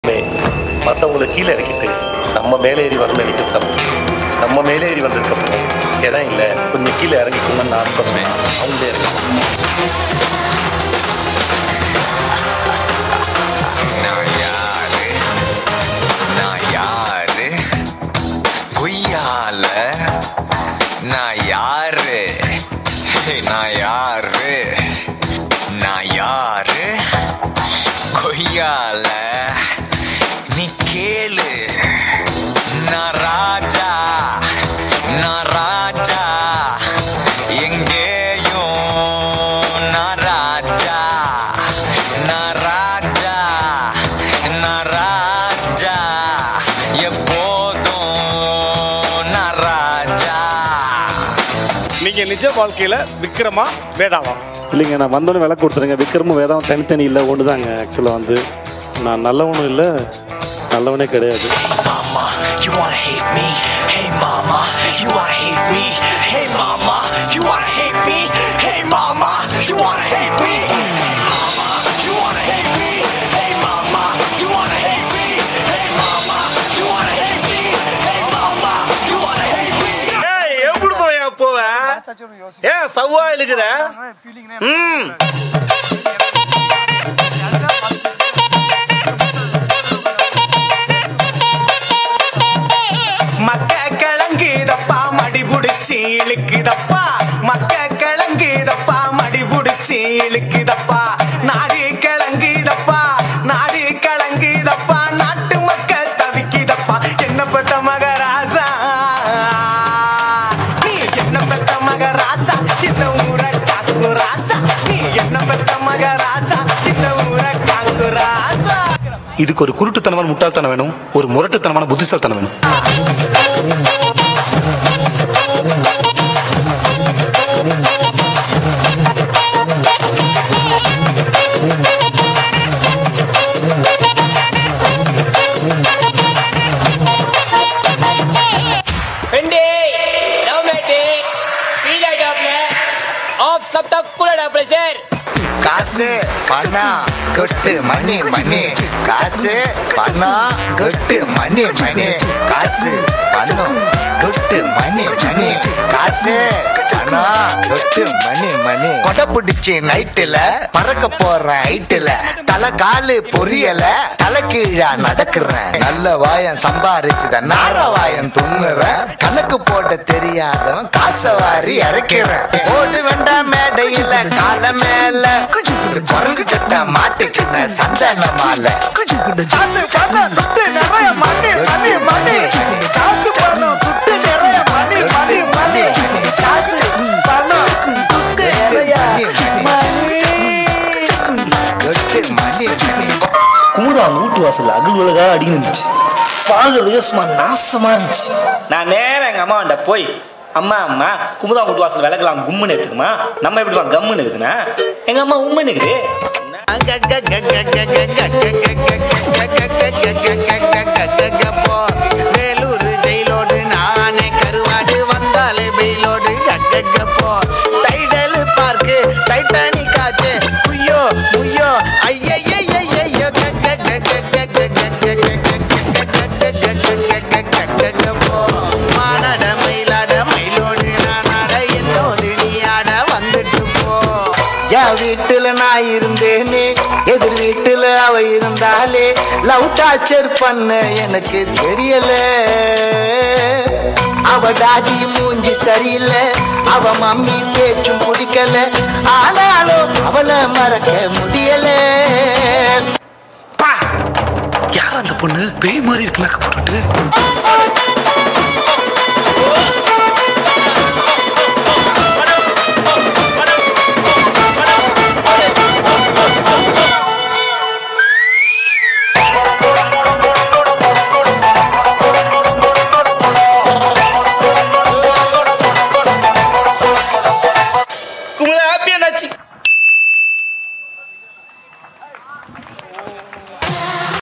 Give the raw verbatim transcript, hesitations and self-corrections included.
மற்றவங்களை கீழே இறக்கிட்டு நம்ம மேலே ஏறி வரணும் நினைக்கிறது தப்பு. நம்ம மேலே ஏறி வந்திருக்கப்போ இடம் இல்லை, கொஞ்சம் கீழே இறங்கிக்கோங்கன்னு நான் ஆசைப்படுவேன். அவங்களே இறங்க நான் யாரு நான் யாரு நான் யாரு கொய்யால நீ கேளு. நான் ராஜா நான் ராஜா எங்கேயும் நான் ராஜா நான் ராஜா நான் ராஜா எப்போதும் நான் ராஜா. நீங்க நிஜ வாழ்க்கையில விக்ரமா வேதாவா? இல்லைங்க, நான் வந்தோடனே விளக்கு கொடுத்துருங்க. விக்ரமும் வேதாவும் தனித்தனி இல்லை, ஒன்று தாங்க. ஆக்சுவலாக வந்து நான் நல்லவனும் இல்லை, நல்லவனே கிடையாது. Mama, you wanna hate me? Hey mama, you wanna hate me? Hey mama, you wanna hate me? Hey mama, you wanna hate me? Hey mama, you wanna hate me? Hey mama, you wanna hate me? Hey mama, you wanna hate me? Hey mama, you wanna hate me? ஏய், எப்படி போயா போவ? ஏ Savva இழுக்குற? ம் மக்க கிழங்குதப்பா மடி புடிச்சி இழுக்குதப்பா, மக்க கிழங்குதப்பா மடி புடிச்சி இழுக்குதப்பா, நாடு கிழங்குதப்பா நாடு கிழங்குதப்பா, நாட்டு மக்க தவிக்குதப்பா. என்ன பெத்த மகராசா நீ, என்ன பெத்த மகராசா இந்த ஊரை காக்கு ராசா, நீ என்ன பெத்த மகராசா இந்த ஊரை காக்கு ராசா. இதுக்கு ஒரு குருட்டுத்தனமான முட்டாள்தனம் வேணும், ஒரு முரட்டுத்தனமான புத்திசாலித்தனம் வேணும். காசு பணம் கொட்டு மணி மணி, காசு பணம் கொட்டு மணி மணி, காசு பணம் கொட்டு மணி மணி, காசு பணம் கொட்டு மணி மணி. கொடை பிடிச்சி நைட்டுல பறக்க போற ஹைட்டுல, தலை காலு பொரியல தலை கீழா நடக்கிறேன். நல்ல வாயம் சம்பாரிச்சுத நார வாயம் துண்ணுறேன், கணக்கு போட தெரியாதவன் காசை வாரி இறக்கிறேன். ஓடு வேண்டாம் மேடையில கால மேல குரங்கு சட்டை மாட்டுச்சுன்ன சந்தன மாலை, நிறைய மணி மணி மணி, காசு பணம் சுட்டு நிறைய மணி மணி மணி, காசு பணம் சுட்டு நிறைய மணி மணி. குமுதா அந்த வீட்டு வாசல் அகல் உலகா அடிக்க இருந்துச்சு, பாக்குறதுக்கு சும்மா நாசமா இருந்துச்சு. நான் நேரம் எங்க அம்மா கிட்ட போய், அம்மா அம்மா குமுதா வீட்டு வாசல் விளக்கலாம் கும்முன்னு இருக்குதுமா, நம்ம எப்படி கம்முன்னு இருக்குதுன்னா, எங்க அம்மா உண்மைன்னு இருக்குது. வேலூர் ஜெயிலோடு நானே கருவாடு வந்தாலே வெயிலோடு கக்கப்போ, டைடல் பார்க்கு டைட்டானிக் ஆச்சு முய்யோ முய்யோ ஐயையோ கக்கப்போ, மானாட மயிலாட மயிலோடு நானாட என்னோடு நீயாட வந்துட்டு போ. என் வீட்டுல நான் இருந்தேனே, எதிர் வீட்டுல அவ இருந்தாலே, லவ் டார்ச்சர் பண்ண எனக்கு தெரியல. அவ டாடி மூஞ்சி சரியில்லை, அவ மம்மி பேச்சும் பிடிக்கல, ஆனாலும் அவளை மறக்க முடியல. யார் அந்த பொண்ணு பேய் மாதிரி இருக்கு மேக்கப் போட்டுட்டு?